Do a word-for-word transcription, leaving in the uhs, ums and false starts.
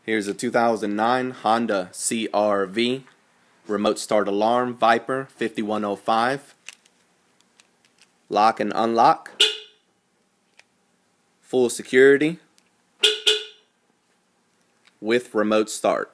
Here's a two thousand nine Honda C R V remote start alarm Viper fifty-one oh five. Lock and unlock. Full security with remote start.